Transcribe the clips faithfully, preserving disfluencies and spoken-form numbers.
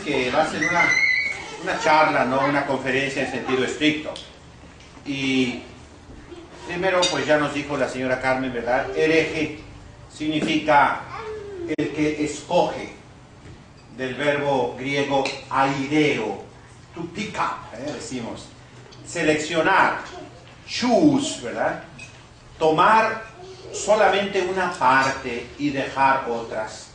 que va a ser una, una charla, no una conferencia en sentido estricto. Y primero, pues ya nos dijo la señora Carmen, ¿verdad? Hereje significa el que escoge, del verbo griego aireo, to pick up, ¿eh? decimos, seleccionar, choose, ¿verdad? Tomar solamente una parte y dejar otras.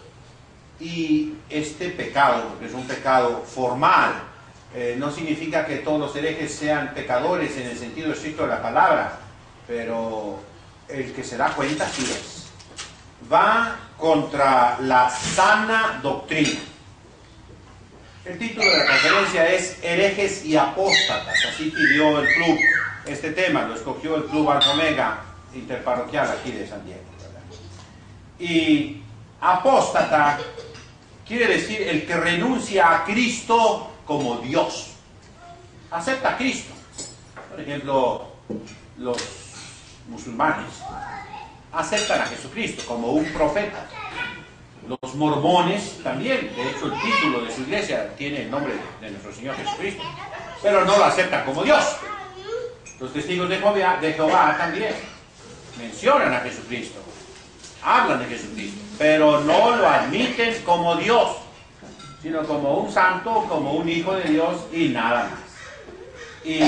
Y este pecado, porque es un pecado formal, eh, no significa que todos los herejes sean pecadores en el sentido estricto de la palabra, pero el que se da cuenta sí es. Va contra la sana doctrina. El título de la conferencia es Herejes y Apóstatas. Así pidió el club este tema, lo escogió el Club Alfa Omega Interparroquial aquí de San Diego, ¿verdad? Y apóstata quiere decir el que renuncia a Cristo como Dios. Acepta a Cristo. Por ejemplo, los musulmanes aceptan a Jesucristo como un profeta. Los mormones también, de hecho el título de su iglesia tiene el nombre de nuestro Señor Jesucristo, pero no lo aceptan como Dios. Los testigos de Jehová, de Jehová también mencionan a Jesucristo, hablan de Jesucristo, pero no lo admiten como Dios, sino como un santo, como un hijo de Dios y nada más. Y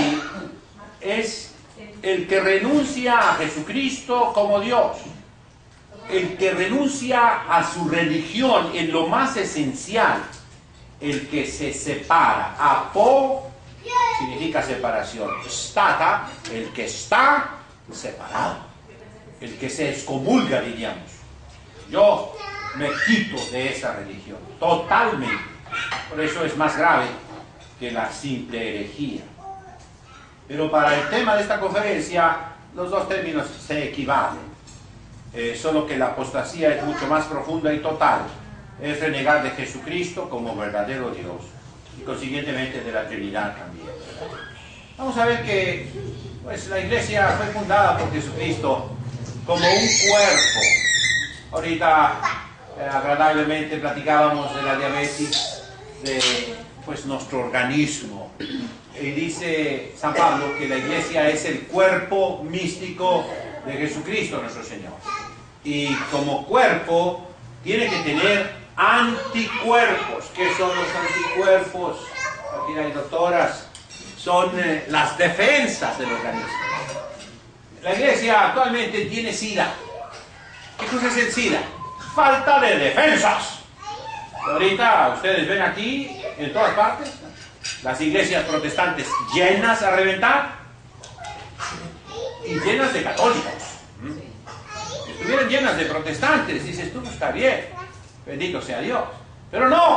es el que renuncia a Jesucristo como Dios, el que renuncia a su religión en lo más esencial, el que se separa. Apo significa separación, stata, el que está separado, el que se excomulga, diríamos. Yo me quito de esa religión, totalmente. Por eso es más grave que la simple herejía. Pero para el tema de esta conferencia, los dos términos se equivalen. Eh, solo que la apostasía es mucho más profunda y total. Es renegar de Jesucristo como verdadero Dios y consiguientemente de la Trinidad también. Vamos a ver que pues, la iglesia fue fundada por Jesucristo como un cuerpo. Ahorita eh, agradablemente platicábamos de la diabetes, de pues, nuestro organismo. Y dice San Pablo que la iglesia es el cuerpo místico de Jesucristo nuestro Señor. Y como cuerpo tiene que tener anticuerpos. ¿Qué son los anticuerpos? Aquí hay doctoras. Son eh, las defensas del organismo. La iglesia actualmente tiene SIDA. ¿Qué cosa es el SIDA? Falta de defensas. Ahorita ustedes ven aquí, en todas partes, las iglesias protestantes llenas a reventar y llenas de católicos. Si estuvieran llenas de protestantes, dices tú, está bien, bendito sea Dios, pero no.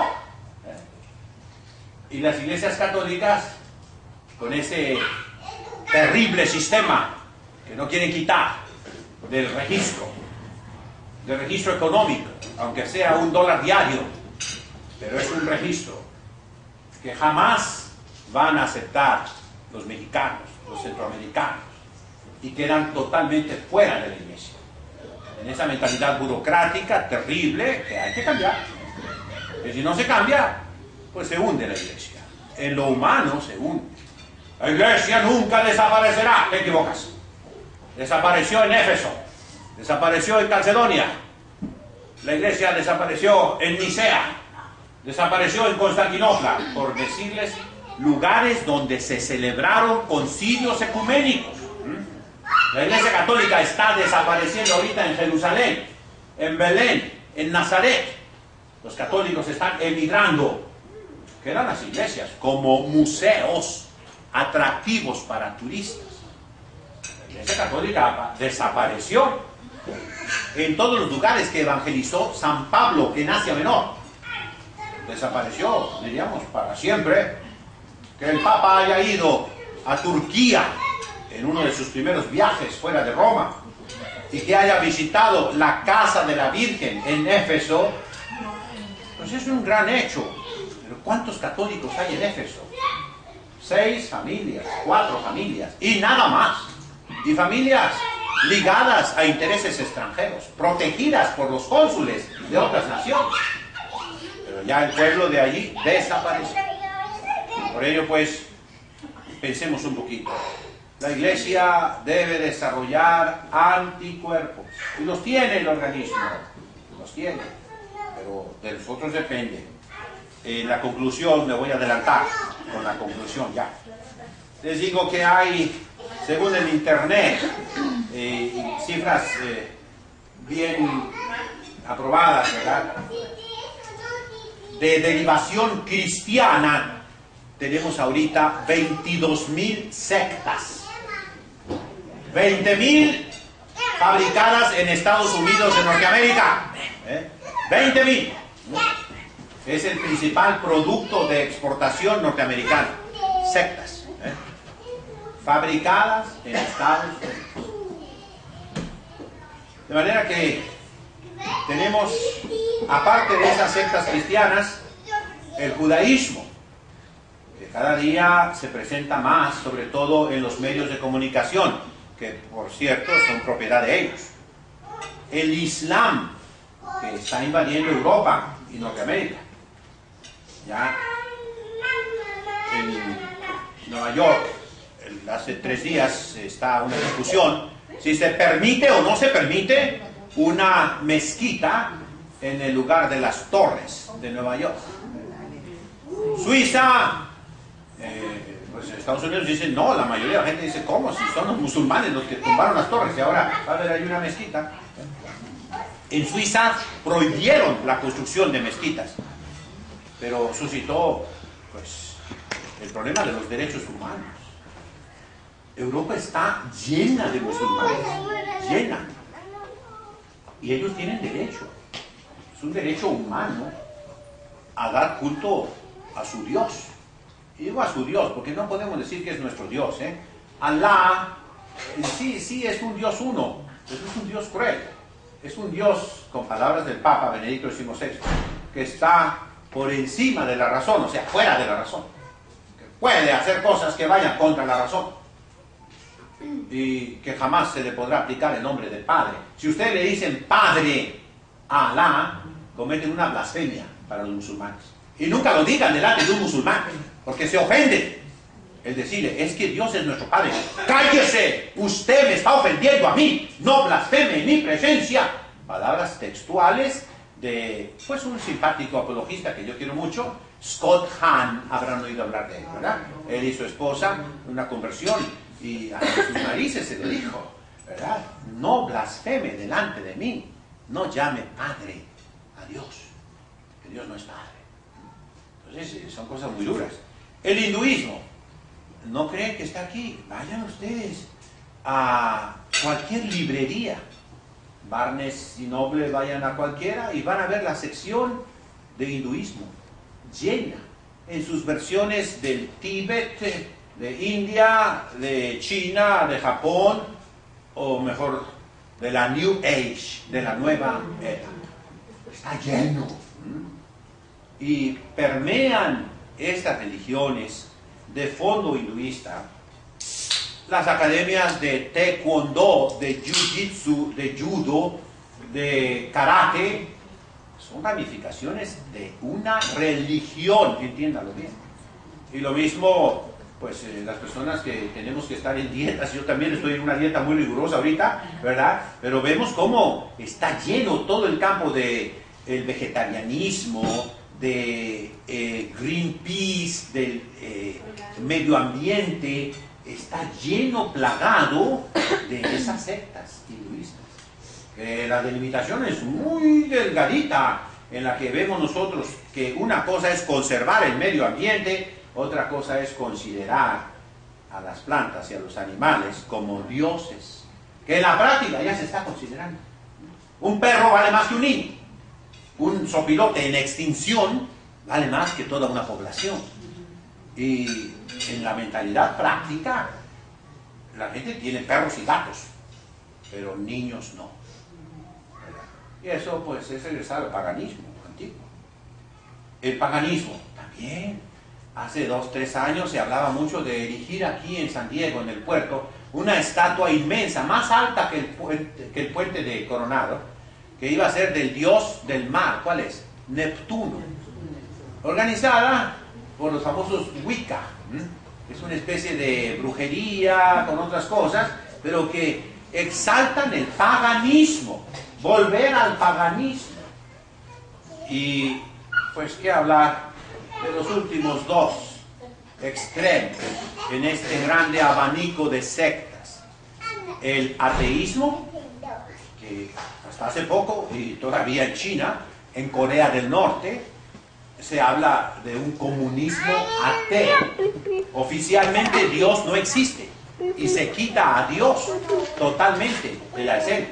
Y las iglesias católicas, con ese terrible sistema que no quieren quitar del registro, del registro económico, aunque sea un dólar diario, pero es un registro que jamás van a aceptar los mexicanos, los centroamericanos, y quedan totalmente fuera de la iglesia. En esa mentalidad burocrática terrible que hay que cambiar. Que si no se cambia, pues se hunde la iglesia. En lo humano se hunde. La iglesia nunca desaparecerá. Te equivocas. Desapareció en Éfeso, desapareció en Calcedonia, la iglesia desapareció en Nicea, desapareció en Constantinopla, por decirles lugares donde se celebraron concilios ecuménicos. La iglesia católica está desapareciendo ahorita en Jerusalén, en Belén, en Nazaret. Los católicos están emigrando. Quedan las iglesias como museos atractivos para turistas. La iglesia católica desapareció en todos los lugares que evangelizó San Pablo en Asia Menor. Desapareció, diríamos, para siempre. Que el Papa haya ido a Turquía en uno de sus primeros viajes fuera de Roma y que haya visitado la casa de la Virgen en Éfeso, pues es un gran hecho. Pero ¿cuántos católicos hay en Éfeso? Seis familias, cuatro familias y nada más. Y familias ligadas a intereses extranjeros, protegidas por los cónsules de otras naciones. Pero ya el pueblo de allí desapareció. Por ello, pues, pensemos un poquito. La iglesia debe desarrollar anticuerpos. Y los tiene el organismo. Los tiene. Pero de nosotros depende. En la conclusión, me voy a adelantar con la conclusión ya. Les digo que hay, según el internet, eh, cifras eh, bien aprobadas, ¿verdad?, de derivación cristiana. Tenemos ahorita veintidós mil sectas. veinte mil fabricadas en Estados Unidos de Norteamérica. ¿Eh? veinte mil. Es el principal producto de exportación norteamericana. Sectas. ¿Eh? Fabricadas en Estados Unidos. De manera que tenemos, aparte de esas sectas cristianas, el judaísmo, que cada día se presenta más, sobre todo en los medios de comunicación, que por cierto son propiedad de ellos. El Islam, que está invadiendo Europa y Norteamérica. Ya en Nueva York, hace tres días está una discusión si se permite o no se permite una mezquita en el lugar de las torres de Nueva York. Suiza, eh, pues Estados Unidos dice no, la mayoría de la gente dice ¿cómo? Si son los musulmanes los que tumbaron las torres y ahora va a haber ahí una mezquita. En Suiza prohibieron la construcción de mezquitas, pero suscitó pues el problema de los derechos humanos. Europa está llena de musulmanes, llena. Y ellos tienen derecho, es un derecho humano a dar culto a su Dios. Y digo a su Dios, porque no podemos decir que es nuestro Dios, ¿eh? Alá, sí, sí, es un Dios uno, pero es un Dios cruel. Es un Dios, con palabras del Papa Benedicto decimosexto, que está por encima de la razón, o sea, fuera de la razón. Que puede hacer cosas que vayan contra la razón. Y que jamás se le podrá aplicar el nombre del Padre. Si ustedes le dicen Padre a Alá, cometen una blasfemia para los musulmanes. Y nunca lo digan delante de un musulmán, porque se ofenden. El decirle, es que Dios es nuestro Padre. ¡Cállese! Usted me está ofendiendo a mí. No blasfeme en mi presencia. Palabras textuales de, pues, un simpático apologista que yo quiero mucho, Scott Hahn. Habrán oído hablar de él, ¿verdad? Él y su esposa, una conversión, y a sus narices se le dijo, ¿verdad? No blasfeme delante de mí. No llame Padre a Dios, que Dios no es Padre. Entonces, son cosas muy duras. El hinduismo. ¿No creen que está aquí? Vayan ustedes a cualquier librería, Barnes y Noble, vayan a cualquiera y van a ver la sección de hinduismo llena en sus versiones del Tíbet, de India, de China, de Japón, o mejor, de la New Age, de la nueva era. Está lleno. Y permean estas religiones de fondo hinduista, las academias de taekwondo, de jiu-jitsu, de judo, de karate, son ramificaciones de una religión, entiéndalo bien. Y lo mismo, pues eh, las personas que tenemos que estar en dietas, yo también estoy en una dieta muy rigurosa ahorita, ¿verdad? Pero vemos cómo está lleno todo el campo de el vegetarianismo, de eh, Greenpeace, del eh, medio ambiente, está lleno, plagado de esas sectas hinduistas. Eh, la delimitación es muy delgadita, en la que vemos nosotros que una cosa es conservar el medio ambiente, otra cosa es considerar a las plantas y a los animales como dioses, que en la práctica ya se está considerando. Un perro vale más que un niño. Un zopilote en extinción vale más que toda una población. Y en la mentalidad práctica, la gente tiene perros y gatos, pero niños no. Y eso pues es regresar al paganismo antiguo. El paganismo también. Hace dos, tres años se hablaba mucho de erigir aquí en San Diego, en el puerto, una estatua inmensa, más alta que el puente, que el puente de Coronado, que iba a ser del dios del mar. ¿Cuál es? Neptuno. organizada por los famosos Wicca. Es una especie de brujería con otras cosas, pero que exaltan el paganismo, volver al paganismo. Y pues qué hablar de los últimos dos extremos en este grande abanico de sectas: el ateísmo, que hasta hace poco, y todavía en China, en Corea del Norte, se habla de un comunismo ateo. Oficialmente Dios no existe y se quita a Dios totalmente de la escena.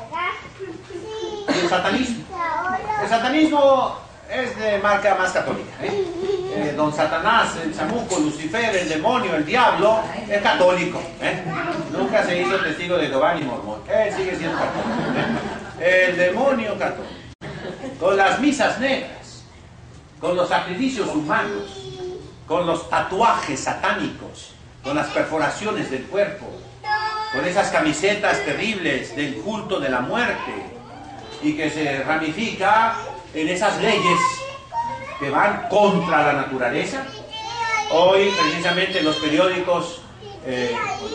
Y el satanismo. El satanismo es de marca más católica, ¿eh? Eh, don Satanás, el chamuco, Lucifer, el demonio, el diablo, es católico, ¿eh? Nunca se hizo testigo de Jehová ni mormón. Él sigue siendo católico, ¿eh? El demonio católico. Con las misas negras, con los sacrificios humanos, con los tatuajes satánicos, con las perforaciones del cuerpo, con esas camisetas terribles del culto de la muerte, y que se ramifica en esas leyes que van contra la naturaleza. Hoy, precisamente, en los periódicos, eh,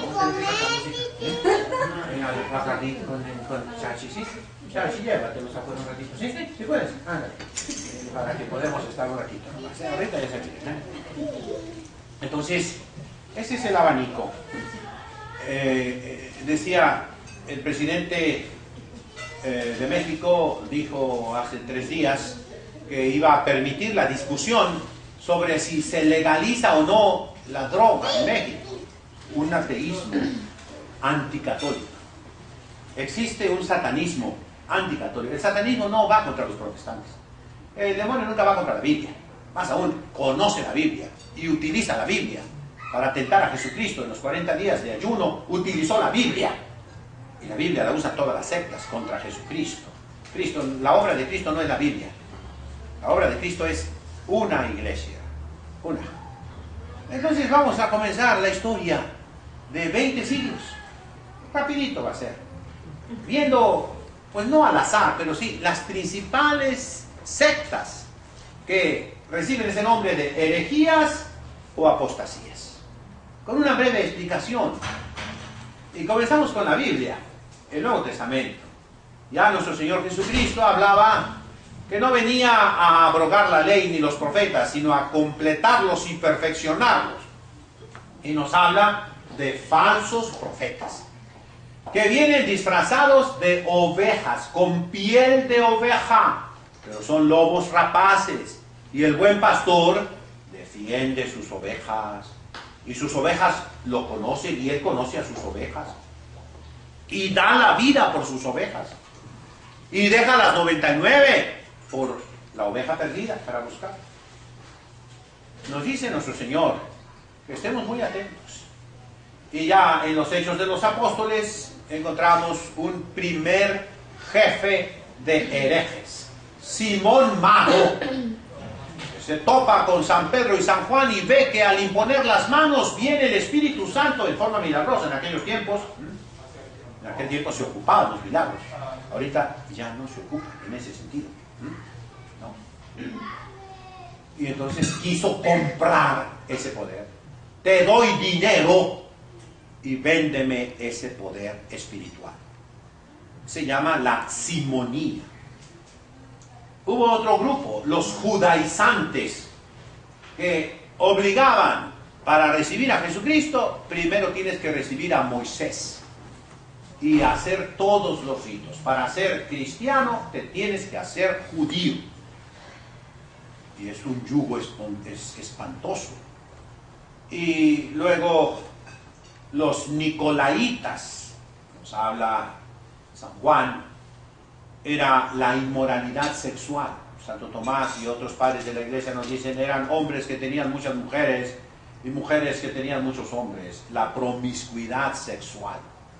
Chachi, llévatelos afuera un ratito. ¿Sí? ¿Sí puedes? Ándale. Para que podamos estar un ratito. Ahorita ya se viene. Entonces, ese es el abanico. Eh, eh, decía el presidente eh, de México, dijo hace tres días que iba a permitir la discusión sobre si se legaliza o no la droga en México. Un ateísmo anticatólico. Existe un satanismo anticatólico. El satanismo no va contra los protestantes. El demonio nunca va contra la Biblia. Más aún, conoce la Biblia y utiliza la Biblia para tentar a Jesucristo. En los cuarenta días de ayuno utilizó la Biblia. Y la Biblia la usan todas las sectas contra Jesucristo. Cristo, la obra de Cristo no es la Biblia. La obra de Cristo es una iglesia. Una. Entonces vamos a comenzar la historia de veinte siglos. Rapidito va a ser. Viendo, pues no al azar, pero sí, las principales sectas que reciben ese nombre de herejías o apostasías. Con una breve explicación. Y comenzamos con la Biblia, el Nuevo Testamento. Ya nuestro Señor Jesucristo hablaba que no venía a abrogar la ley ni los profetas, sino a completarlos y perfeccionarlos. Y nos habla de falsos profetas, que vienen disfrazados de ovejas, con piel de oveja, pero son lobos rapaces, y el buen pastor defiende sus ovejas, y sus ovejas lo conocen, y él conoce a sus ovejas, y da la vida por sus ovejas, y deja las noventa y nueve por la oveja perdida para buscar. Nos dice nuestro Señor que estemos muy atentos. Y ya en los Hechos de los Apóstoles encontramos un primer jefe de herejes, Simón Mago, que se topa con San Pedro y San Juan y ve que al imponer las manos viene el Espíritu Santo en forma milagrosa. En aquellos tiempos, en aquel tiempo se ocupaban los milagros. Ahorita ya no se ocupan en ese sentido. ¿No? Y entonces quiso comprar ese poder. Te doy dinero y véndeme ese poder espiritual. Se llama la simonía. Hubo otro grupo, los judaizantes, que obligaban, para recibir a Jesucristo, primero tienes que recibir a Moisés y hacer todos los ritos. Para ser cristiano te tienes que hacer judío. Y es un yugo espantoso. Y luego los nicolaitas, nos habla San Juan, era la inmoralidad sexual. Santo Tomás y otros padres de la iglesia nos dicen, eran hombres que tenían muchas mujeres y mujeres que tenían muchos hombres, la promiscuidad sexual.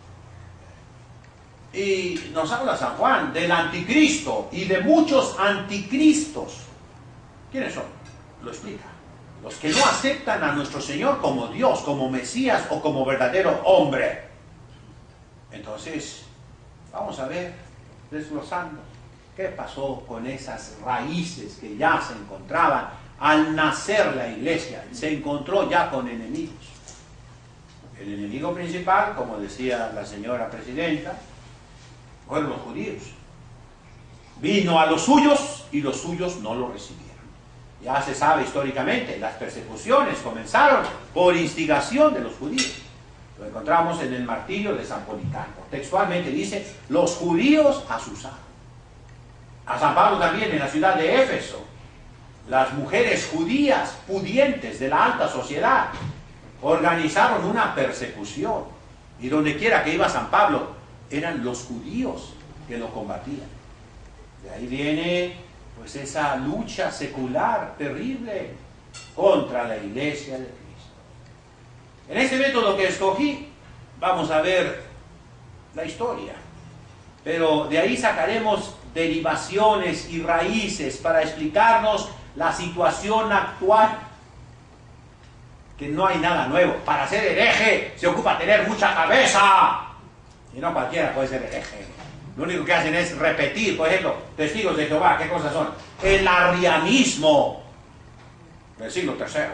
Y nos habla San Juan del anticristo y de muchos anticristos. ¿Quiénes son? Lo explica. Los que no aceptan a nuestro Señor como Dios, como Mesías o como verdadero hombre. Entonces, vamos a ver, desglosando, qué pasó con esas raíces que ya se encontraban al nacer la iglesia, se encontró ya con enemigos. El enemigo principal, como decía la señora presidenta, fueron los judíos. Vino a los suyos y los suyos no lo recibieron. Ya se sabe históricamente, las persecuciones comenzaron por instigación de los judíos. Lo encontramos en el martirio de San Policarpo. Textualmente dice, los judíos asusaron. A San Pablo también en la ciudad de Éfeso. Las mujeres judías pudientes de la alta sociedad organizaron una persecución. Y donde quiera que iba San Pablo, eran los judíos que lo combatían. De ahí viene pues esa lucha secular terrible contra la iglesia de Cristo. En este método que escogí, vamos a ver la historia. Pero de ahí sacaremos derivaciones y raíces para explicarnos la situación actual. Que no hay nada nuevo. Para ser hereje se ocupa tener mucha cabeza. Y no cualquiera puede ser hereje. Lo único que hacen es repetir, por ejemplo, testigos de Jehová, ¿qué cosas son? El arrianismo del siglo tercero.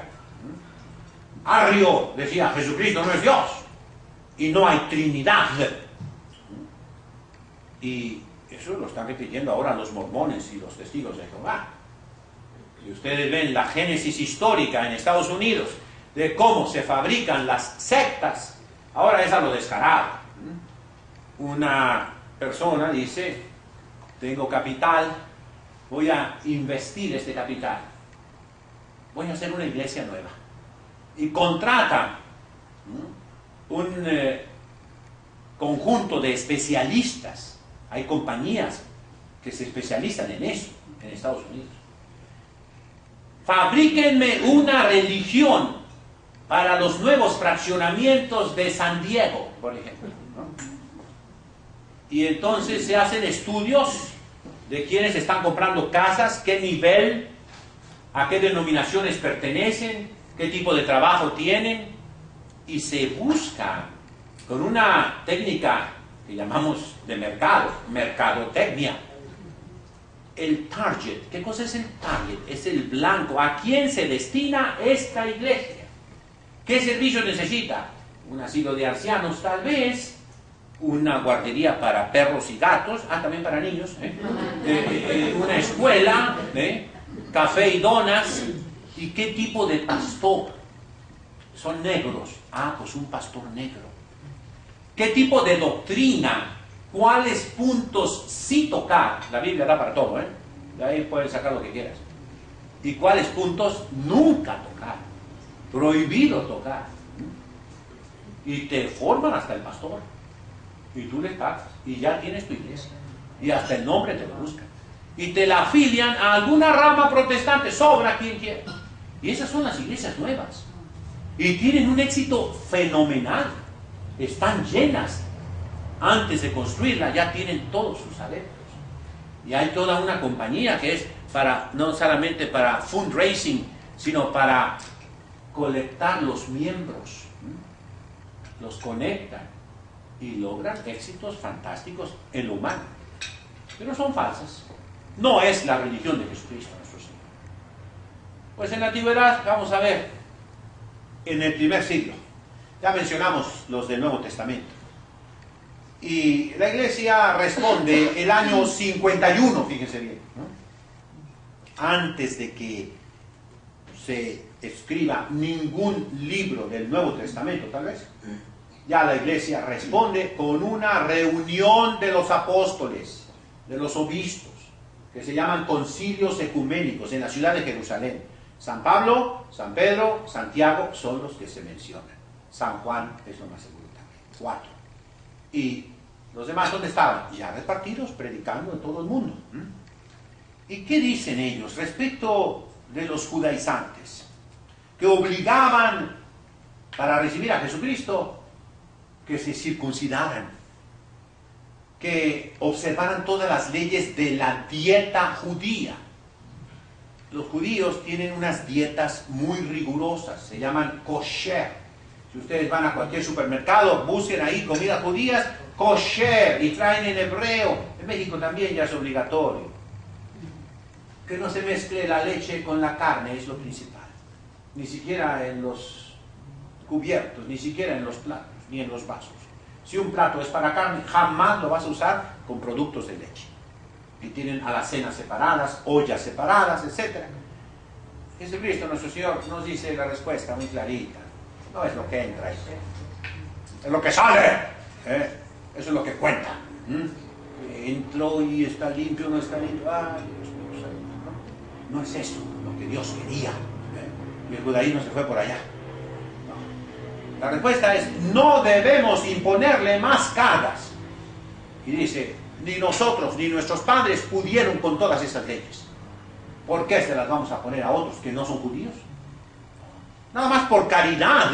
Arrio decía, Jesucristo no es Dios y no hay Trinidad. Y eso lo están repitiendo ahora los mormones y los testigos de Jehová. Y ustedes ven la génesis histórica en Estados Unidos de cómo se fabrican las sectas, ahora es a lo descarado. Una persona dice, tengo capital, voy a investir este capital, voy a hacer una iglesia nueva. Y contratan un eh, conjunto de especialistas. Hay compañías que se especializan en eso en Estados Unidos. Fabríquenme una religión para los nuevos fraccionamientos de San Diego, por ejemplo, ¿no? Y entonces se hacen estudios de quienes están comprando casas, qué nivel, a qué denominaciones pertenecen, qué tipo de trabajo tienen, y se busca con una técnica que llamamos de mercado, mercadotecnia, el target. ¿Qué cosa es el target? Es el blanco. ¿A quién se destina esta iglesia? ¿Qué servicio necesita? Un asilo de ancianos tal vez, una guardería para perros y gatos, ah, también para niños, ¿eh? Eh, eh, una escuela, ¿eh? Café y donas. ¿Y qué tipo de pastor? Son negros. Ah, pues un pastor negro. ¿Qué tipo de doctrina? ¿Cuáles puntos sí tocar? La Biblia da para todo, ¿eh? De ahí puedes sacar lo que quieras. ¿Y cuáles puntos nunca tocar? Prohibido tocar. Y te forman hasta el pastor. Y tú le pagas. Y ya tienes tu iglesia. Y hasta el nombre te lo buscan. Y te la afilian a alguna rama protestante. Sobra quien quiera. Y esas son las iglesias nuevas. Y tienen un éxito fenomenal. Están llenas. Antes de construirla ya tienen todos sus adeptos. Y hay toda una compañía que es para, no solamente para fundraising, sino para colectar los miembros. Los conectan y logran éxitos fantásticos en lo humano. Pero son falsas. No es la religión de Jesucristo nuestro Señor. Pues en la antigüedad, vamos a ver, en el primer siglo, ya mencionamos los del Nuevo Testamento. Y la iglesia responde el año cincuenta y uno, fíjense bien, ¿no? Antes de que se escriba ningún libro del Nuevo Testamento, tal vez, ya la iglesia responde con una reunión de los apóstoles, de los obispos, que se llaman concilios ecuménicos en la ciudad de Jerusalén. San Pablo, San Pedro, Santiago son los que se mencionan. San Juan es lo más seguro también. Cuatro. Y los demás, ¿dónde estaban? Ya repartidos, predicando en todo el mundo. ¿Mm? ¿Y qué dicen ellos respecto de los judaizantes? Que obligaban, para recibir a Jesucristo, que se circuncidaran, que observaran todas las leyes de la dieta judía. Los judíos tienen unas dietas muy rigurosas, se llaman kosher. Si ustedes van a cualquier supermercado, busquen ahí comidas judías, kosher, y traen en hebreo. En México también ya es obligatorio. que no se mezcle la leche con la carne es lo principal. Ni siquiera en los cubiertos, ni siquiera en los platos, ni en los vasos. Si un plato es para carne, jamás lo vas a usar con productos de leche. Y tienen alacenas separadas, ollas separadas, etcétera. Jesucristo, nuestro Señor, nos dice la respuesta muy clarita. No es lo que entra, es lo que sale. ¿eh? Eso es lo que cuenta. ¿Mm? Entró y está limpio, no está limpio. Ay, Dios mío, no, no es eso lo que Dios quería. ¿eh? Y el judaísmo se fue por allá. No. La respuesta es, no debemos imponerle más cargas. Y dice, ni nosotros ni nuestros padres pudieron con todas esas leyes. ¿Por qué se las vamos a poner a otros que no son judíos? Nada más por caridad,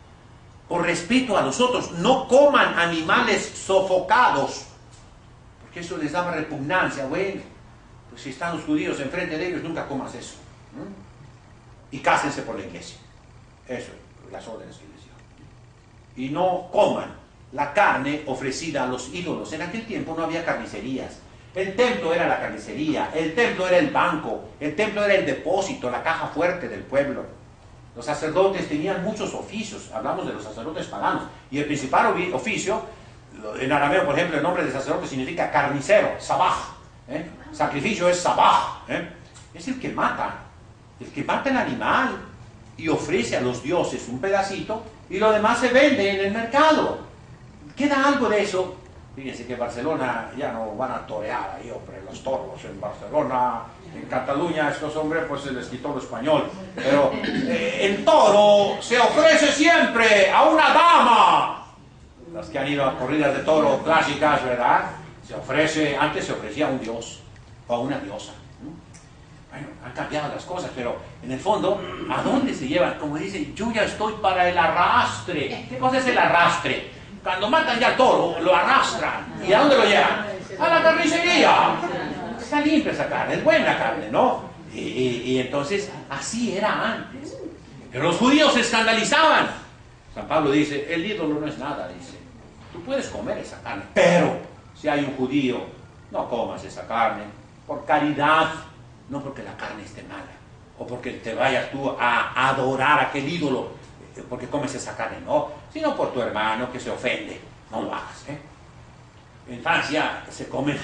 por respeto a los otros. No coman animales sofocados, porque eso les daba repugnancia. Bueno, pues si están los judíos enfrente de ellos, nunca comas eso. ¿Mm? Y cásense por la iglesia. Eso, las órdenes que les dio. Y no coman la carne ofrecida a los ídolos. En aquel tiempo no había carnicerías. El templo era la carnicería, el templo era el banco, el templo era el depósito, la caja fuerte del pueblo. Los sacerdotes tenían muchos oficios, hablamos de los sacerdotes paganos, y el principal oficio, en arameo por ejemplo el nombre de sacerdote significa carnicero, sabaj, ¿eh? Sacrificio es sabaj, ¿eh? Es el que mata, el que mata el animal y ofrece a los dioses un pedacito y lo demás se vende en el mercado. Queda algo de eso. Fíjense que en Barcelona ya no van a torear ahí, hombre, los toros. En Barcelona, en Cataluña, estos hombres pues se les quitó lo español. Pero eh, el toro se ofrece siempre a una dama. Las que han ido a corridas de toro clásicas, ¿verdad? Se ofrece, antes se ofrecía a un dios o a una diosa. Bueno, han cambiado las cosas, pero en el fondo, ¿a dónde se llevan? Como dicen, yo ya estoy para el arrastre. ¿Qué cosa es el arrastre? Cuando matan ya al toro, lo arrastran. ¿Y a dónde lo llevan? A la carnicería. Está limpia esa carne, es buena carne, ¿no? Y, y, y entonces, así era antes. Pero los judíos se escandalizaban. San Pablo dice, el ídolo no es nada, dice. Tú puedes comer esa carne, pero si hay un judío, no comas esa carne. Por caridad, no porque la carne esté mala. O porque te vayas tú a adorar a aquel ídolo porque comes esa carne, no, sino por tu hermano que se ofende, no lo hagas. ¿eh? En Francia se comen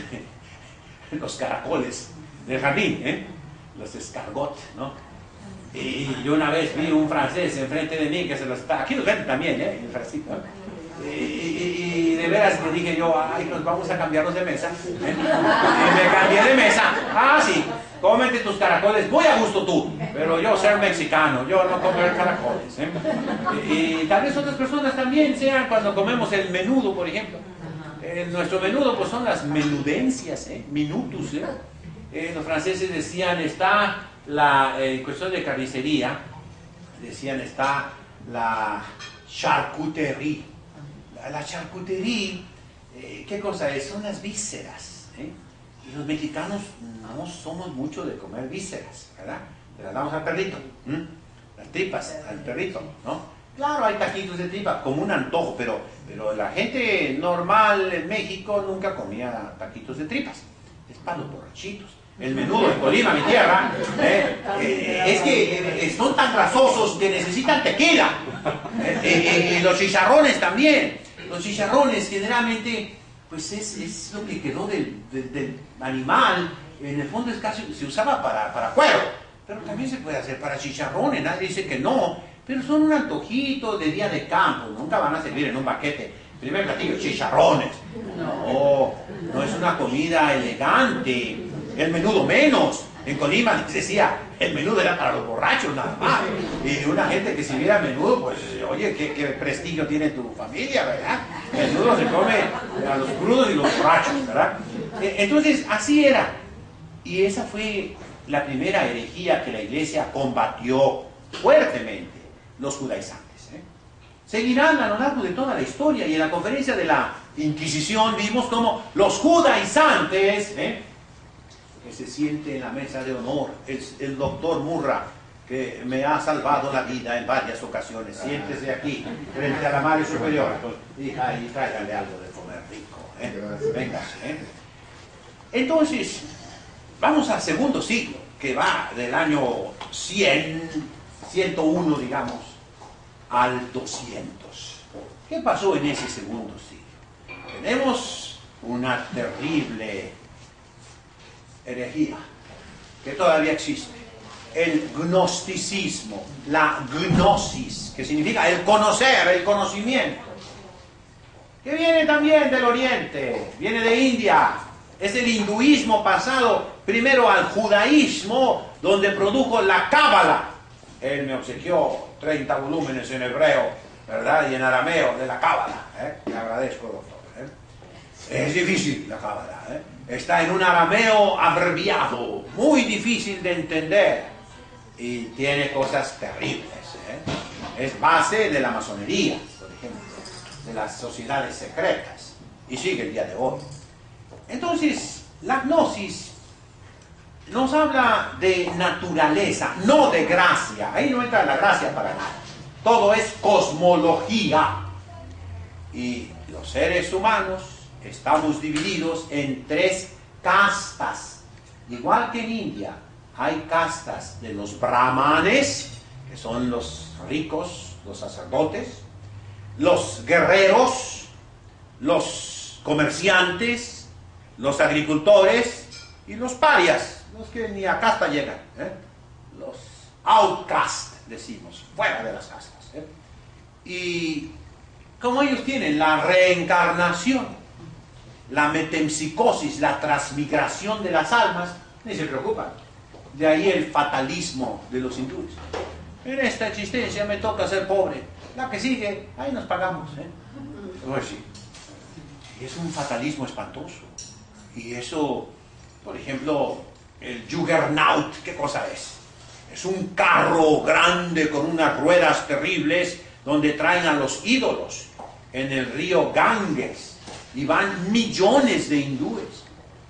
los caracoles del jardín, ¿eh? los escargots, ¿no? Y yo una vez vi un francés enfrente de mí que se los está, aquí los venden también, ¿eh? En Francito, ¿no? Y, y, y de veras le dije yo, ay, nos vamos a cambiarnos de mesa. ¿eh? Y me cambié de mesa. Ah, sí, cómete tus caracoles, muy a gusto tú, pero yo ser mexicano, yo no comer caracoles. ¿eh? Y, y tal vez otras personas también sean cuando comemos el menudo, por ejemplo. Eh, nuestro menudo pues son las menudencias, ¿eh? Minutus. ¿eh? Eh, los franceses decían, está la eh, cuestión de carnicería, decían, está la charcuterie. La, la charcuterie, eh, ¿qué cosa es? Son las vísceras. ¿eh? Y los mexicanos no somos mucho de comer vísceras, ¿verdad? Le las damos al perrito, ¿m? las tripas al perrito, ¿no? Claro, hay taquitos de tripa, como un antojo, pero, pero la gente normal en México nunca comía taquitos de tripas. Es para los borrachitos. El menudo en Colima, mi tierra, ¿eh? Eh, es que eh, son tan grasosos que necesitan tequila. Eh, eh, eh, los chicharrones también. Los chicharrones generalmente, pues es, es lo que quedó del, del, del animal. En el fondo es casi, se usaba para, para cuero, pero también se puede hacer para chicharrones. Nadie dice que no, pero son un antojito de día de campo. Nunca van a servir en un banquete. Primer platillo, chicharrones. No, no es una comida elegante. El menudo menos. En Colima les decía, el menudo era para los borrachos nada más. Y una gente que sirviera menudo, pues, oye, ¿qué, qué prestigio tiene tu familia, ¿verdad? El menudo se come a los crudos y los borrachos, ¿verdad? Entonces, así era. Y esa fue la primera herejía que la iglesia combatió fuertemente, los judaizantes. ¿eh? Seguirán a lo largo de toda la historia, y en la conferencia de la Inquisición vimos cómo los judaizantes, ¿eh? que se siente en la mesa de honor, el, el doctor Murra, que me ha salvado la vida en varias ocasiones, siéntese aquí, frente a la madre superior, hija, y tráigale algo de comer rico, ¿eh? Venga, ¿eh? Entonces, vamos al segundo siglo, que va del año cien, ciento uno, digamos, al doscientos. ¿Qué pasó en ese segundo siglo? Tenemos una terrible herejía que todavía existe. El gnosticismo, la gnosis, que significa el conocer, el conocimiento, que viene también del Oriente, viene de India. Es el hinduismo pasado primero al judaísmo, donde produjo la cábala. Él me obsequió treinta volúmenes en hebreo, ¿verdad? Y en arameo de la cábala. ¿eh? Le agradezco, doctor. ¿eh? Es difícil la cábala. ¿eh? Está en un arameo abreviado, muy difícil de entender. Y tiene cosas terribles. ¿eh? Es base de la masonería, por ejemplo, de las sociedades secretas. Y sigue el día de hoy. Entonces, la gnosis nos habla de naturaleza, no de gracia. Ahí no entra la gracia para nada. Todo es cosmología. Y los seres humanos estamos divididos en tres castas. Igual que en India, hay castas de los brahmanes, que son los ricos, los sacerdotes, los guerreros, los comerciantes, los agricultores y los parias, los que ni a casta llegan, ¿eh? Los outcast, decimos, fuera de las castas. ¿eh? Y como ellos tienen la reencarnación, la metempsicosis, la transmigración de las almas, ni se preocupan. De ahí el fatalismo de los hindúes. En esta existencia me toca ser pobre, la que sigue, ahí nos pagamos. ¿eh? Pues sí. Y es un fatalismo espantoso. Y eso, por ejemplo, el Juggernaut, ¿qué cosa es? Es un carro grande con unas ruedas terribles donde traen a los ídolos en el río Ganges y van millones de hindúes.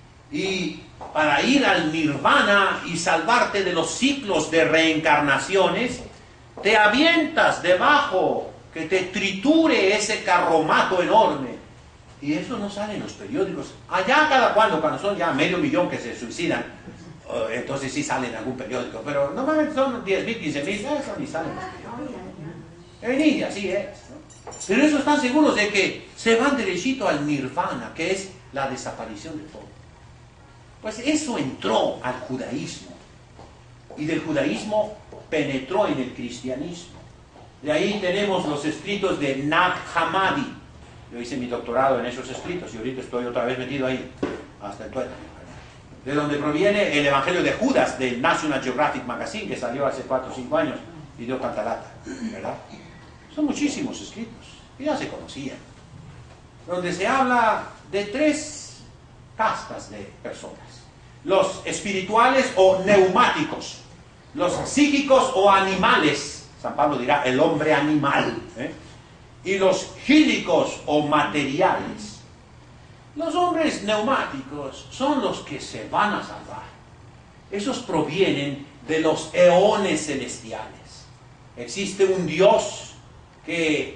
Y para ir al nirvana y salvarte de los ciclos de reencarnaciones, te avientas debajo, que te triture ese carromato enorme. Y eso no sale en los periódicos. Allá cada cuando, cuando son ya medio millón que se suicidan, uh, entonces sí sale en algún periódico. Pero normalmente son diez mil, quince mil, eso ni sale en los periódicos. En India sí es. ¿no? Pero ellos están seguros de que se van derechito al nirvana, que es la desaparición de todo. Pues eso entró al judaísmo. Y del judaísmo penetró en el cristianismo. De ahí tenemos los escritos de Nag Hammadi. Yo hice mi doctorado en esos escritos y ahorita estoy otra vez metido ahí, hasta el tuétano. De donde proviene el Evangelio de Judas del National Geographic Magazine, que salió hace cuatro o cinco años y dio tanta lata, ¿verdad? Son muchísimos escritos, que ya se conocían, donde se habla de tres castas de personas. Los espirituales o neumáticos, los psíquicos o animales, San Pablo dirá el hombre animal, ¿eh? y los gílicos o materiales. Los hombres neumáticos son los que se van a salvar. Esos provienen de los eones celestiales. Existe un Dios que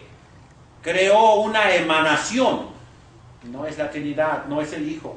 creó una emanación. No es la Trinidad, no es el Hijo,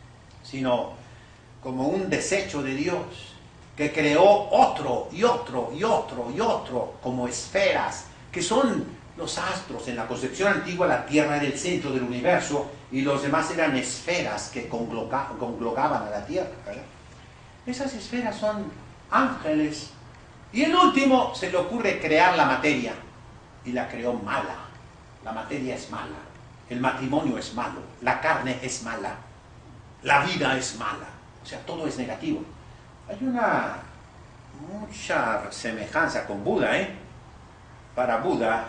sino como un desecho de Dios, que creó otro y otro y otro y otro como esferas, que son los astros. En la concepción antigua la Tierra era el centro del universo y los demás eran esferas que conglogaban, conglogaban a la Tierra, ¿verdad? Esas esferas son ángeles. Y el último se le ocurre crear la materia y la creó mala. La materia es mala, el matrimonio es malo, la carne es mala, la vida es mala, o sea, todo es negativo. Hay una mucha semejanza con Buda, ¿eh? Para Buda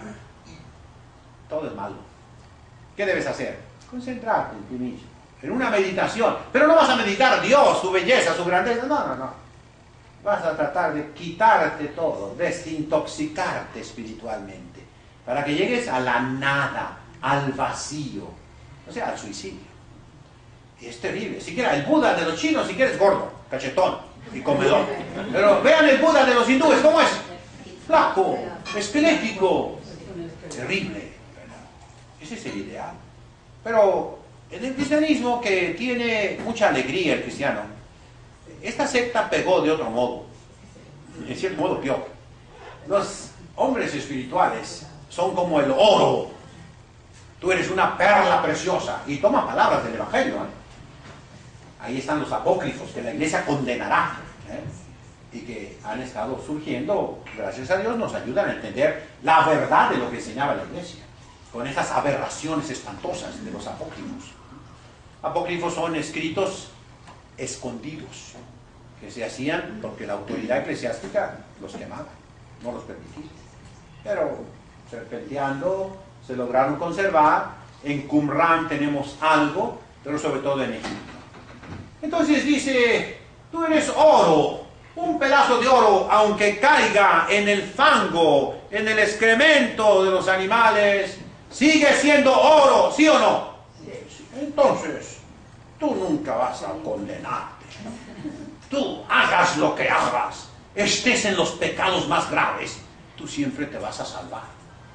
todo es malo. ¿Qué debes hacer? Concentrarte en ti mismo, en una meditación. Pero no vas a meditar Dios, su belleza, su grandeza. No, no, no. Vas a tratar de quitarte todo, desintoxicarte espiritualmente, para que llegues a la nada, al vacío, o sea, al suicidio. Y es terrible. Siquiera el Buda de los chinos, si quieres, gordo, cachetón y comedor. Pero vean el Buda de los hindúes, ¿cómo es? Flaco, esquelético, terrible. Ese es el ideal. Pero en el cristianismo, que tiene mucha alegría el cristiano, Esta secta pegó de otro modo, en cierto modo peor. Los hombres espirituales son como el oro. Tú eres una perla preciosa. Y toma palabras del Evangelio, ¿eh? Ahí están los apócrifos que la iglesia condenará, ¿eh? Y que han estado surgiendo, gracias a Dios, nos ayudan a entender la verdad de lo que enseñaba la iglesia, con esas aberraciones espantosas de los apócrifos. Apócrifos son escritos escondidos, que se hacían porque la autoridad eclesiástica los quemaba, no los permitía. Pero serpenteando se lograron conservar. En Qumran tenemos algo, pero sobre todo en Egipto. Entonces dice, tú eres oro, un pedazo de oro, aunque caiga en el fango, en el excremento de los animales, sigue siendo oro, ¿sí o no? Sí. Entonces, tú nunca vas a condenarte. Tú hagas lo que hagas, estés en los pecados más graves, tú siempre te vas a salvar.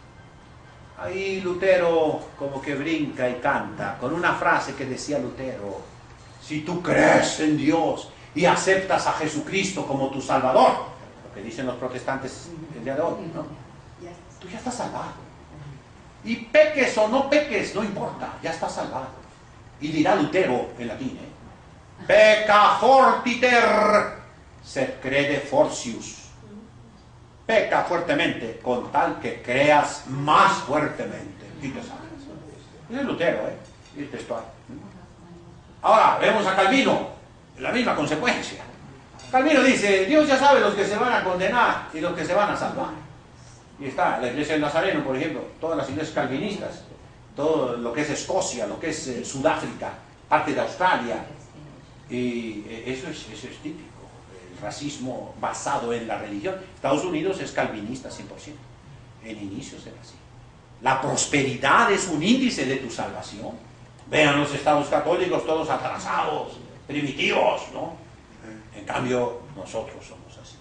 Ahí Lutero como que brinca y canta con una frase que decía Lutero: si tú crees en Dios y aceptas a Jesucristo como tu Salvador, lo que dicen los protestantes el día de hoy, ¿no? Tú ya estás salvado. Y peques o no peques, no importa, ya estás salvado. Y dirá Lutero en latín, ¿eh? Pecca fortiter, sed crede fortius. Peca fuertemente, con tal que creas más fuertemente. Y te salvas. Es Lutero, ¿eh? Y el textual. Ahora, vemos a Calvino, la misma consecuencia. Calvino dice, Dios ya sabe los que se van a condenar y los que se van a salvar. Y está la iglesia del Nazareno, por ejemplo, todas las iglesias calvinistas, todo lo que es Escocia, lo que es eh, Sudáfrica, parte de Australia. Y eh, eso, es, eso es típico, el racismo basado en la religión. Estados Unidos es calvinista cien por ciento, en inicios era así. La prosperidad es un índice de tu salvación. Vean los estados católicos todos atrasados, primitivos, ¿no? En cambio, nosotros somos así.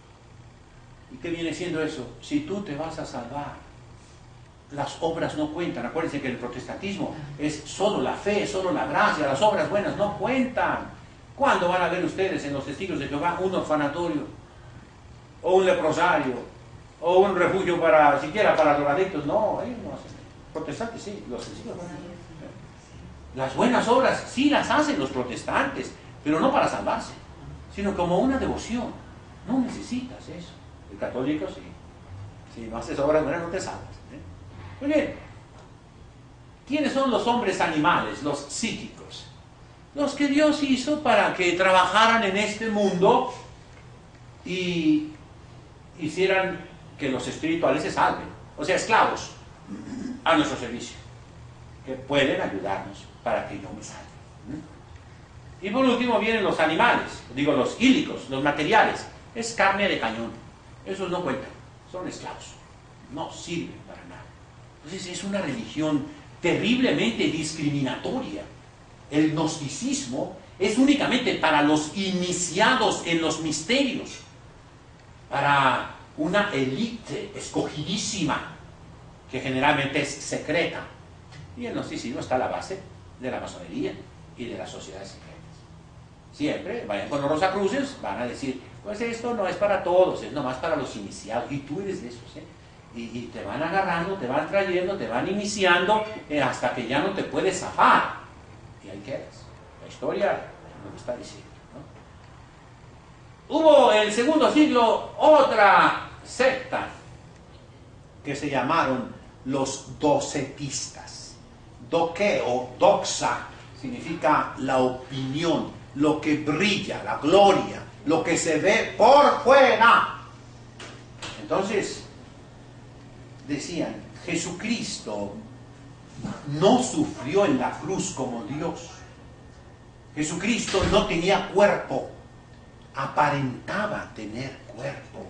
¿Y qué viene siendo eso? Si tú te vas a salvar, las obras no cuentan. Acuérdense que el protestantismo es solo la fe, solo la gracia, las obras buenas no cuentan. ¿Cuándo van a ver ustedes en los testigos de Jehová un orfanatorio, o un leprosario, o un refugio para, siquiera para drogadictos? No, ellos no hacen. Protestantes sí, los testigos no. Las buenas obras sí las hacen los protestantes, pero no para salvarse, sino como una devoción. No necesitas eso. El católico sí. Si no haces obras buenas no te salvas, ¿eh? Muy bien. ¿Quiénes son los hombres animales, los psíquicos? Los que Dios hizo para que trabajaran en este mundo y hicieran que los espirituales se salven. O sea, esclavos a nuestro servicio, que pueden ayudarnos para que yo me salve. ¿Mm? Y por último vienen los animales, digo los ílicos, los materiales. Es carne de cañón. Esos no cuentan, son esclavos. No sirven para nada. Entonces es una religión terriblemente discriminatoria. El gnosticismo es únicamente para los iniciados en los misterios, para una élite escogidísima, que generalmente es secreta. Y el gnosticismo está a la base de la masonería y de las sociedades secretas. Siempre vayan con los rosacruces, van a decir, pues esto no es para todos, es nomás para los iniciados. Y tú eres de esos, ¿eh? Y, y te van agarrando, te van trayendo, te van iniciando, eh, hasta que ya no te puedes zafar. Y ahí quedas. La historia nos está diciendo, ¿no? Hubo en el segundo siglo otra secta que se llamaron los docetistas. Doque o doxa significa la opinión, lo que brilla, la gloria, lo que se ve por fuera. Entonces, decían, Jesucristo no sufrió en la cruz como Dios. Jesucristo no tenía cuerpo, aparentaba tener cuerpo.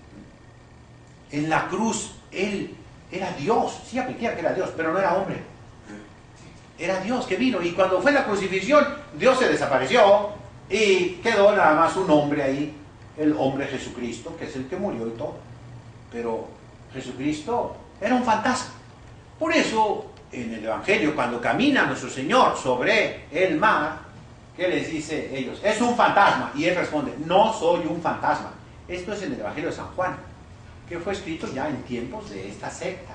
En la cruz, Él era Dios, sí admitía que era Dios, pero no era hombre. Era Dios que vino, y cuando fue la crucifixión, Dios se desapareció, y quedó nada más un hombre ahí, el hombre Jesucristo, que es el que murió y todo. Pero Jesucristo era un fantasma. Por eso, en el Evangelio, cuando camina nuestro Señor sobre el mar, ¿Qué les dice ellos? Es un fantasma. Y él responde, no soy un fantasma. Esto es en el Evangelio de San Juan, que fue escrito ya en tiempos de esta secta.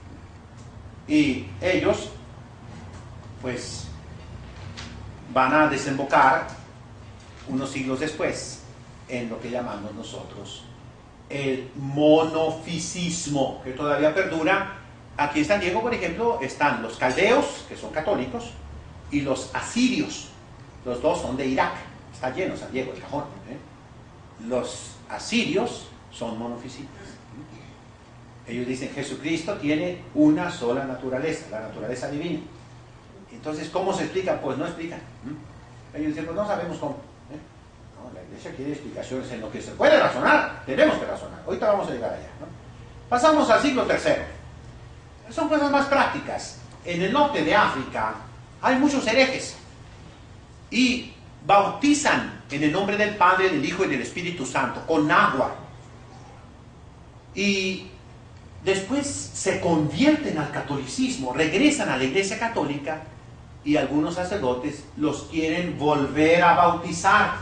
Y ellos, pues, van a desembocar unos siglos después en lo que llamamos nosotros el monofisismo, que todavía perdura. Aquí en San Diego, por ejemplo, están los caldeos, que son católicos, y los asirios. Los dos son de Irak. Está lleno San Diego, el cajón. ¿eh? Los asirios son monofisistas. Ellos dicen Jesucristo tiene una sola naturaleza, la naturaleza divina. Entonces, ¿cómo se explica? Pues no explican. Ellos dicen, pues no sabemos cómo. ¿eh? No, la iglesia quiere explicaciones en lo que se puede razonar. Tenemos que razonar. Ahorita vamos a llegar allá. ¿no? Pasamos al siglo tercero. Son cosas más prácticas. En el norte de África hay muchos herejes y bautizan en el nombre del Padre, del Hijo y del Espíritu Santo con agua. Y después se convierten al catolicismo, regresan a la iglesia católica y algunos sacerdotes los quieren volver a bautizar.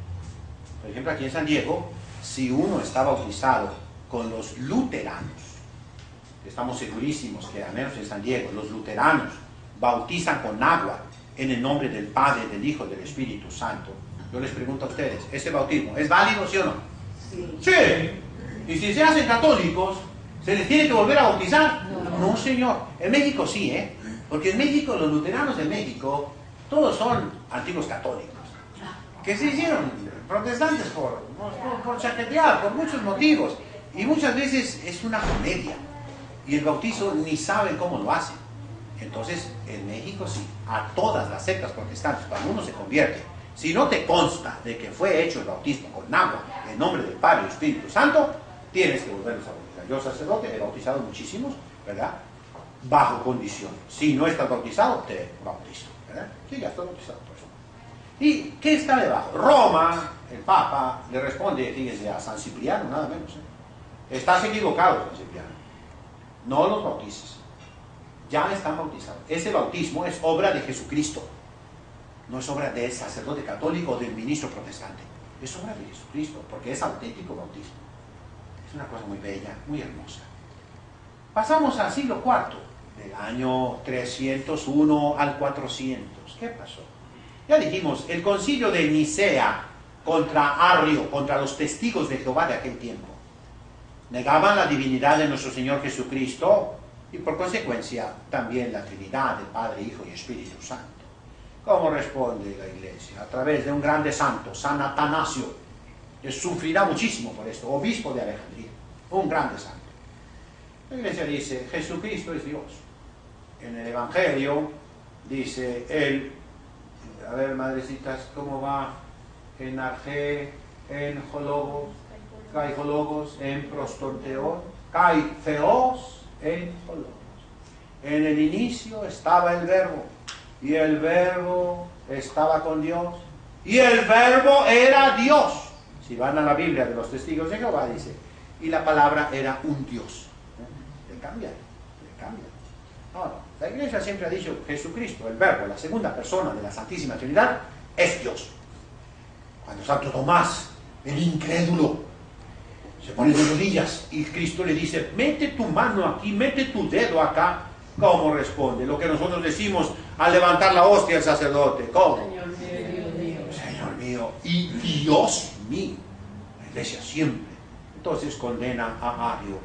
Por ejemplo, aquí en San Diego, si uno está bautizado con los luteranos, estamos segurísimos que al menos en San Diego los luteranos bautizan con agua en el nombre del Padre, del Hijo y del Espíritu Santo. Yo les pregunto a ustedes, ¿ese bautismo es válido, sí o no? Sí. Sí. Y si se hacen católicos, ¿se les tiene que volver a bautizar? No, no señor. En México sí, ¿eh? Porque en México, los luteranos de México, todos son antiguos católicos, que se hicieron protestantes por, por, por chaquetear, por muchos motivos. Y muchas veces es una comedia. Y el bautizo ni saben cómo lo hacen. Entonces, en México sí, a todas las sectas protestantes, cuando uno se convierte, si no te consta de que fue hecho el bautismo con agua, en nombre del Padre y Espíritu Santo, tienes que volverlos a bautizar. Yo, sacerdote, he bautizado muchísimos, ¿verdad? Bajo condición. Si no estás bautizado, te bautizo, ¿verdad? Sí, ya estoy bautizado por eso. ¿Y qué está debajo? Roma, el Papa, le responde, fíjense, a San Cipriano, nada menos. ¿eh? Estás equivocado, San Cipriano. No los bautices. Ya están bautizados. Ese bautismo es obra de Jesucristo. No es obra del sacerdote católico o del ministro protestante. Es obra de Jesucristo, porque es auténtico bautismo. Es una cosa muy bella, muy hermosa. Pasamos al siglo cuarto, del año trescientos uno al cuatrocientos. ¿Qué pasó? Ya dijimos, el concilio de Nicea contra Arrio, contra los testigos de Jehová de aquel tiempo. Negaban la divinidad de nuestro Señor Jesucristo y por consecuencia también la Trinidad del Padre, Hijo y Espíritu Santo. ¿Cómo responde la iglesia? A través de un grande santo, San Atanasio, que sufrirá muchísimo por esto, obispo de Alejandría, un grande santo. La iglesia dice, Jesucristo es Dios. En el Evangelio dice, él, a ver, madrecitas, ¿cómo va? En arge, en hologos, kai hologos, en prostorteón, kai theos, en hologos. En el inicio estaba el verbo, y el verbo estaba con Dios, y el verbo era Dios. Si van a la Biblia de los testigos de Jehová, dice, y la palabra era un Dios. ¿Eh? Le cambia, le cambia. No, no. La iglesia siempre ha dicho, Jesucristo, el verbo, la segunda persona de la Santísima Trinidad, es Dios. Cuando Santo Tomás, el incrédulo, se pone de rodillas y Cristo le dice, mete tu mano aquí, mete tu dedo acá. ¿Cómo responde? Lo que nosotros decimos al levantar la hostia el sacerdote. ¿Cómo? Señor mío, Dios mío. Señor mío y Dios mío. La iglesia siempre. Entonces condena a Arrio.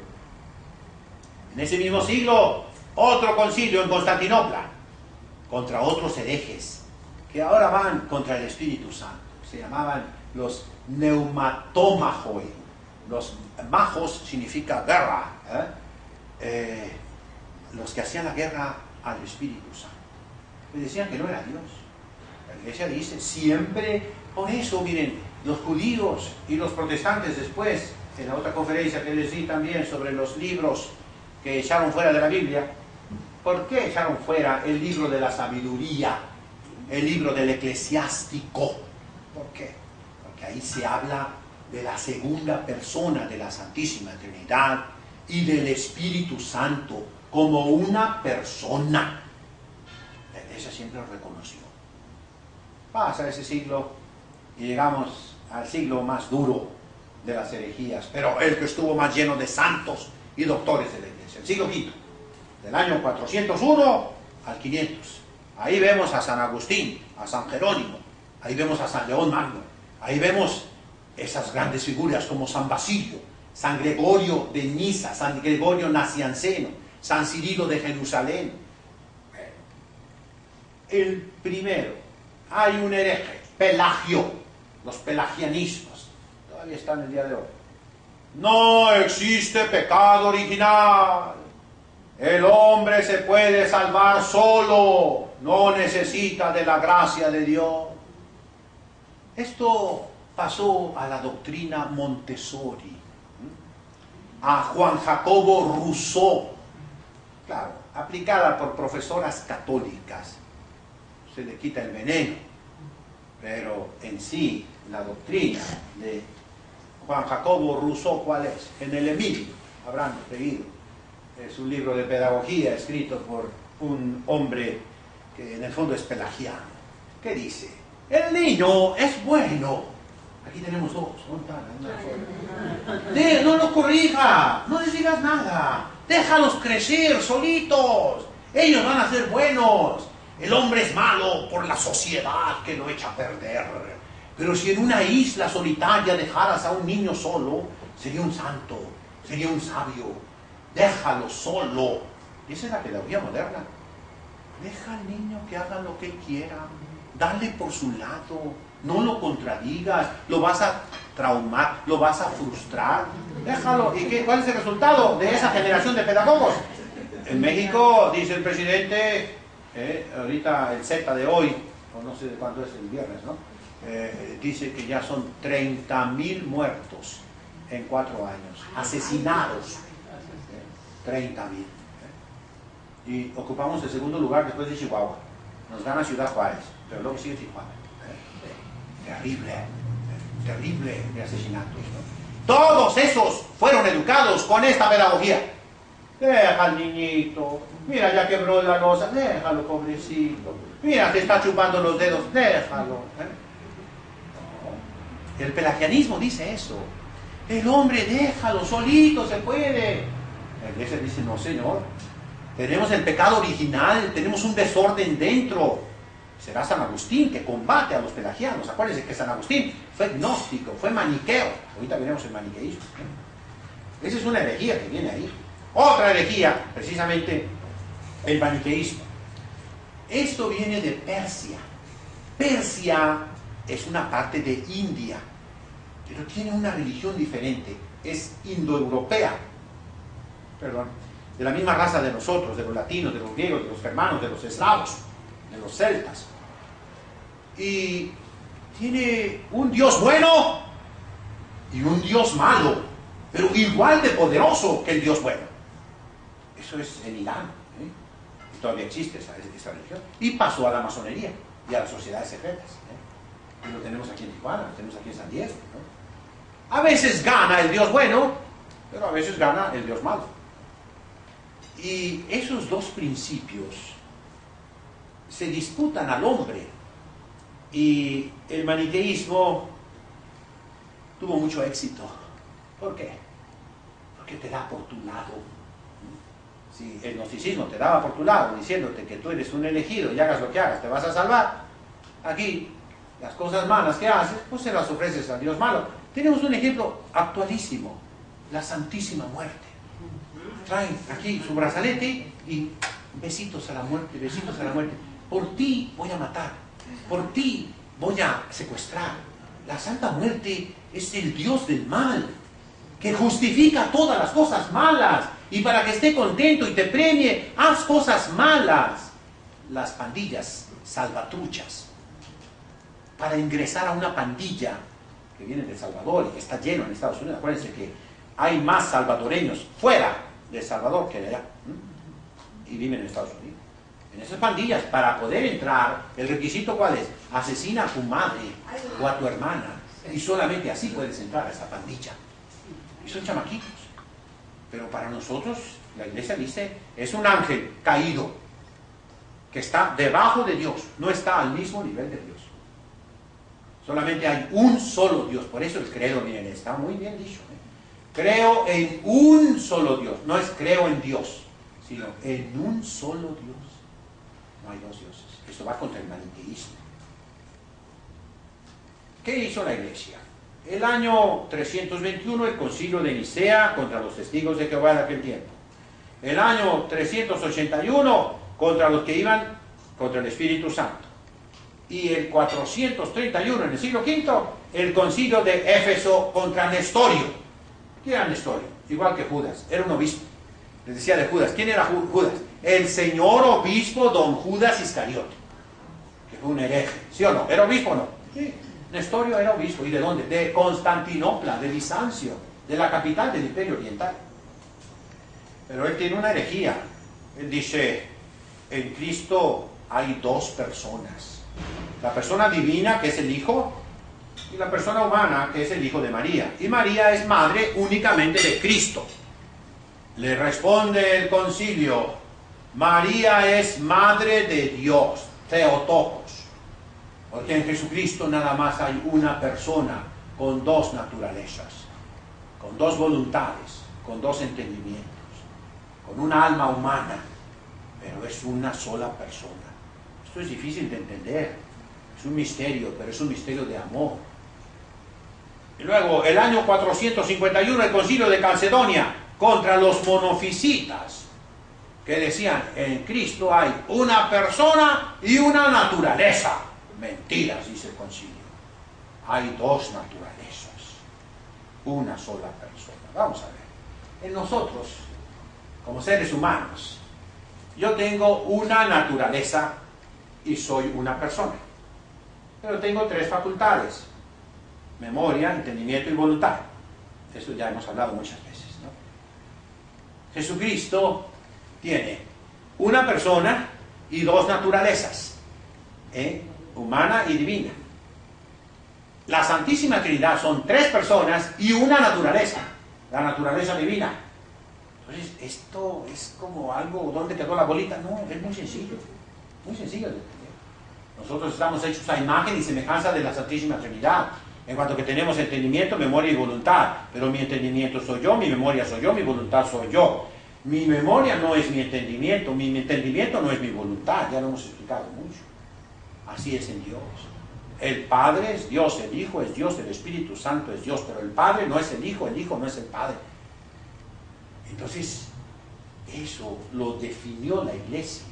En ese mismo siglo, otro concilio en Constantinopla contra otros herejes que ahora van contra el Espíritu Santo. Se llamaban los neumatómajoi. Los majos significa guerra. ¿eh? Eh, los que hacían la guerra al Espíritu Santo. Les decían que no era Dios. La iglesia dice siempre, por eso, miren, los judíos y los protestantes después, en la otra conferencia que les di también sobre los libros que echaron fuera de la Biblia, ¿por qué echaron fuera el libro de la sabiduría, el libro del eclesiástico? ¿Por qué? Porque ahí se habla de la segunda persona de la Santísima Trinidad y del Espíritu Santo como una persona. La iglesia siempre lo reconoció. Pasa ese siglo y llegamos al siglo más duro de las herejías, pero el que estuvo más lleno de santos y doctores de la iglesia, el siglo quinto, del año cuatrocientos uno al quinientos. Ahí vemos a San Agustín, a San Jerónimo, ahí vemos a San León Magno, ahí vemos esas grandes figuras como San Basilio, San Gregorio de Niza, San Gregorio Nacianceno, San Cirilo de Jerusalén. El primero, hay un hereje, Pelagio, los pelagianismos, todavía están el día de hoy. No existe pecado original. El hombre se puede salvar solo, no necesita de la gracia de Dios. Esto pasó a la doctrina Montessori, a Juan Jacobo Rousseau, claro, aplicada por profesoras católicas. Se le quita el veneno, pero en sí la doctrina de Juan Jacobo Rousseau, ¿cuál es? En el Emilio, habrán leído. Es un libro de pedagogía escrito por un hombre que en el fondo es pelagiano. ¿Qué dice? El niño es bueno. Aquí tenemos dos. De, no los corrija, no les digas nada. Déjalos crecer solitos. Ellos van a ser buenos. El hombre es malo por la sociedad que lo echa a perder. Pero si en una isla solitaria dejaras a un niño solo, sería un santo, sería un sabio. Déjalo solo. Y esa es la pedagogía moderna. Deja al niño que haga lo que quiera. Dale por su lado. No lo contradigas. Lo vas a traumar. Lo vas a frustrar. Déjalo. ¿Y qué, cuál es el resultado de esa generación de pedagogos? En México, dice el presidente, eh, ahorita el Z de hoy, o no sé de cuándo es el viernes, ¿no? Eh, dice que ya son treinta mil muertos en cuatro años. Asesinados. treinta mil. ¿eh? Y ocupamos el segundo lugar después de Chihuahua. Nos gana Ciudad Juárez, pero luego sigue Tijuana. ¿eh? Terrible, ¿eh? terrible de asesinatos. ¿no? Todos esos fueron educados con esta pedagogía. Deja al niñito, mira, ya quebró la losa, déjalo, pobrecito. Mira, te está chupando los dedos, déjalo. ¿eh? El pelagianismo dice eso. El hombre, déjalo, solito se puede. La iglesia dice, no señor, tenemos el pecado original, tenemos un desorden dentro. Será San Agustín que combate a los pelagianos. Acuérdense que San Agustín fue gnóstico, fue maniqueo. Ahorita veremos el maniqueísmo. ¿eh? Esa es una herejía que viene ahí. Otra herejía, precisamente el maniqueísmo. Esto viene de Persia. Persia es una parte de India, pero tiene una religión diferente. Es indoeuropea. Perdón, de la misma raza de nosotros, de los latinos, de los griegos, de los germanos, de los eslavos, de los celtas. Y tiene un Dios bueno y un Dios malo, pero igual de poderoso que el Dios bueno. Eso es en Irán, ¿eh? Y todavía existe esa, esa religión. Y pasó a la masonería y a las sociedades secretas. ¿eh? Y lo tenemos aquí en Tijuana, lo tenemos aquí en San Diego. ¿no? A veces gana el Dios bueno, pero a veces gana el Dios malo. Y esos dos principios se disputan al hombre. Y el maniqueísmo tuvo mucho éxito. ¿Por qué? Porque te da por tu lado. Si el gnosticismo te daba por tu lado, diciéndote que tú eres un elegido y hagas lo que hagas, te vas a salvar, aquí las cosas malas que haces, pues se las ofreces al Dios malo. Tenemos un ejemplo actualísimo, la Santísima Muerte. Traen aquí su brazalete y besitos a la muerte, besitos a la muerte. Por ti voy a matar, por ti voy a secuestrar. La Santa Muerte es el Dios del mal, que justifica todas las cosas malas. Y para que esté contento y te premie, haz cosas malas. Las pandillas salvatruchas. Para ingresar a una pandilla que viene de El Salvador y que está lleno en Estados Unidos, acuérdense que hay más salvadoreños fuera de El Salvador que de allá. ¿Mm? Y viven en Estados Unidos. En esas pandillas, para poder entrar, el requisito ¿cuál es? Asesina a tu madre o a tu hermana. Y solamente así puedes entrar a esa pandilla. Y son chamaquitos. Pero para nosotros, la iglesia dice, es un ángel caído, que está debajo de Dios, no está al mismo nivel de Dios. Solamente hay un solo Dios. Por eso el credo, miren, está muy bien dicho. ¿eh? Creo en un solo Dios. No es creo en Dios, sino en un solo Dios. No hay dos dioses. Esto va contra el maniqueísmo. ¿Qué hizo la Iglesia? El año trescientos veintiuno, el concilio de Nicea contra los testigos de Jehová de aquel tiempo. El año trescientos ochenta y uno, contra los que iban contra el Espíritu Santo. Y el cuatrocientos treinta y uno, en el siglo quinto, el concilio de Éfeso contra Nestorio. ¿Quién era Nestorio? Igual que Judas, era un obispo. Les decía de Judas. ¿Quién era Judas? El señor obispo don Judas Iscariote, que fue un hereje. ¿Sí o no? ¿Era obispo o no? Sí. Nestorio era obispo. ¿Y de dónde? De Constantinopla, de Bizancio, de la capital del Imperio Oriental. Pero él tiene una herejía. Él dice, en Cristo hay dos personas. La persona divina, que es el Hijo, y la persona humana, que es el Hijo de María. Y María es madre únicamente de Cristo. Le responde el concilio, María es madre de Dios, Theotokos. Porque en Jesucristo nada más hay una persona con dos naturalezas, con dos voluntades, con dos entendimientos, con una alma humana, pero es una sola persona. Esto es difícil de entender, es un misterio, pero es un misterio de amor. Y luego, el año cuatrocientos cincuenta y uno, el concilio de Calcedonia contra los monofisitas, que decían, en Cristo hay una persona y una naturaleza. Mentiras, dice el concilio. Hay dos naturalezas, una sola persona. Vamos a ver. En nosotros, como seres humanos, yo tengo una naturaleza y soy una persona. Pero tengo tres facultades: memoria, entendimiento y voluntad. Eso ya hemos hablado muchas veces, ¿no? Jesucristo tiene una persona y dos naturalezas, ¿eh? humana y divina. La Santísima Trinidad son tres personas y una naturaleza, la naturaleza divina. Entonces, esto es como algo, ¿dónde quedó la bolita? No, es muy sencillo, muy sencillo de entender. Nosotros estamos hechos a imagen y semejanza de la Santísima Trinidad, en cuanto que tenemos entendimiento, memoria y voluntad. Pero mi entendimiento soy yo, mi memoria soy yo, mi voluntad soy yo. Mi memoria no es mi entendimiento, mi entendimiento no es mi voluntad, ya lo hemos explicado mucho. Así es en Dios. El Padre es Dios, el Hijo es Dios, el Espíritu Santo es Dios, pero el Padre no es el Hijo, el Hijo no es el Padre. Entonces, eso lo definió la Iglesia.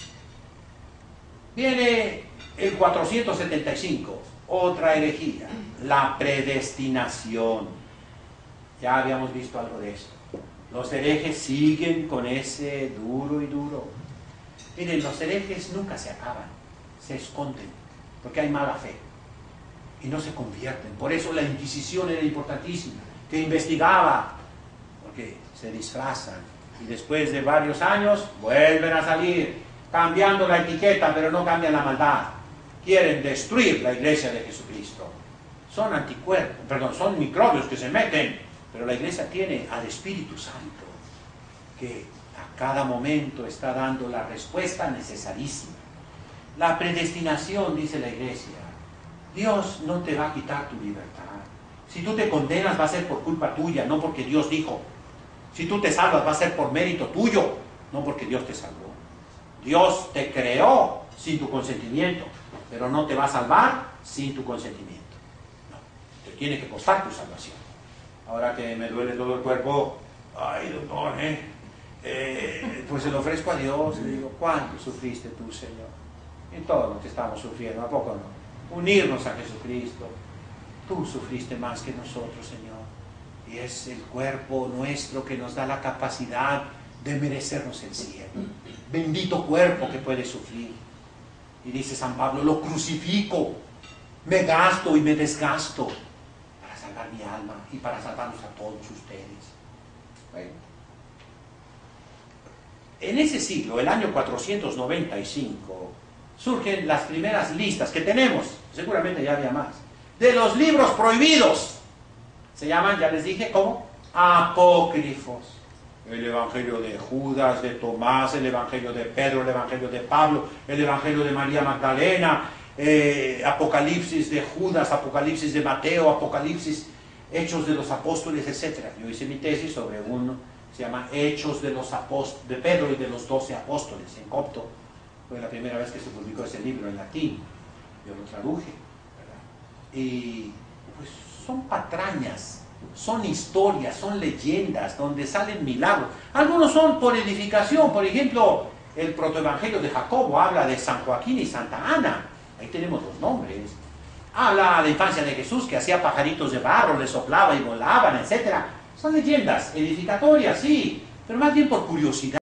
Viene el cuatrocientos setenta y cinco, otra herejía, la predestinación. Ya habíamos visto algo de esto. Los herejes siguen con ese duro y duro. Miren, los herejes nunca se acaban, se esconden, porque hay mala fe y no se convierten. Por eso la Inquisición era importantísima, que investigaba, porque se disfrazan y después de varios años vuelven a salir, cambiando la etiqueta, pero no cambian la maldad. Quieren destruir la Iglesia de Jesucristo. Son anticuerpos, perdón, son microbios que se meten, pero la Iglesia tiene al Espíritu Santo, que a cada momento está dando la respuesta necesarísima. La predestinación, dice la Iglesia, Dios no te va a quitar tu libertad. Si tú te condenas va a ser por culpa tuya, no porque Dios dijo. Si tú te salvas va a ser por mérito tuyo, no porque Dios te salvó. Dios te creó sin tu consentimiento, pero no te va a salvar sin tu consentimiento. No, te tiene que costar tu salvación. Ahora que me duele todo el cuerpo, ay doctor, ¿eh? Eh, pues se lo ofrezco a Dios, le digo, ¿cuánto sufriste tú, Señor? En todo lo que estamos sufriendo, ¿a poco no? Unirnos a Jesucristo. Tú sufriste más que nosotros, Señor. Y es el cuerpo nuestro que nos da la capacidad de merecernos el cielo. Bendito cuerpo que puede sufrir. Y dice San Pablo, lo crucifico, me gasto y me desgasto para salvar mi alma y para salvarnos a todos ustedes. Bueno. En ese siglo, el año cuatrocientos noventa y cinco, surgen las primeras listas que tenemos, seguramente ya había más, de los libros prohibidos. Se llaman, ya les dije, ¿cómo? Apócrifos. El Evangelio de Judas, de Tomás, el Evangelio de Pedro, el Evangelio de Pablo, el Evangelio de María Magdalena, eh, Apocalipsis de Judas, Apocalipsis de Mateo, Apocalipsis, Hechos de los Apóstoles, etcétera. Yo hice mi tesis sobre uno, se llama Hechos de los Apóstoles, de Pedro y de los doce apóstoles, en copto. Fue la primera vez que se publicó ese libro en latín. Yo lo traduje, ¿verdad? Y pues son patrañas, son historias, son leyendas donde salen milagros. Algunos son por edificación, por ejemplo, el protoevangelio de Jacobo habla de San Joaquín y Santa Ana, ahí tenemos los nombres. Habla de la infancia de Jesús, que hacía pajaritos de barro, les soplaba y volaban, etcétera. Son leyendas edificatorias, sí, pero más bien por curiosidad.